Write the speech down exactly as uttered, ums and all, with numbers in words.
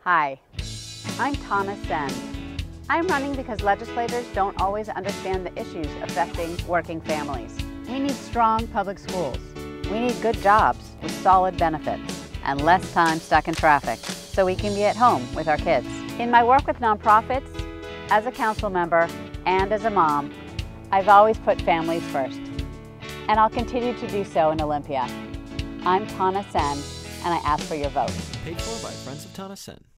Hi, I'm Tana Senn. I'm running because legislators don't always understand the issues affecting working families. We need strong public schools. We need good jobs with solid benefits and less time stuck in traffic so we can be at home with our kids. In my work with nonprofits, as a council member, and as a mom, I've always put families first. And I'll continue to do so in Olympia. I'm Tana Senn, and I ask for your vote. Paid for by Friends of Tana Senn.